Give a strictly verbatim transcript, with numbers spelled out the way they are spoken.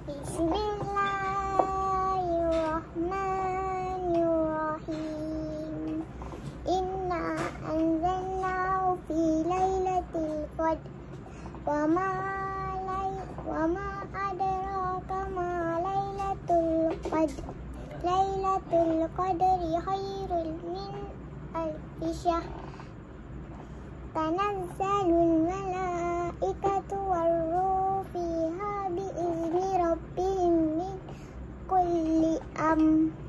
Bismillahirrahmanirrahim. Inna anzalnahu fi lailatul qadr. Wa ma lay wa ma adraka ma lailatul qadr. Lailatul qadri khairun min alfi syahr. Tanazzalul malaikatu war-ruhu fiha bi'izni rabbihim min kulli amr.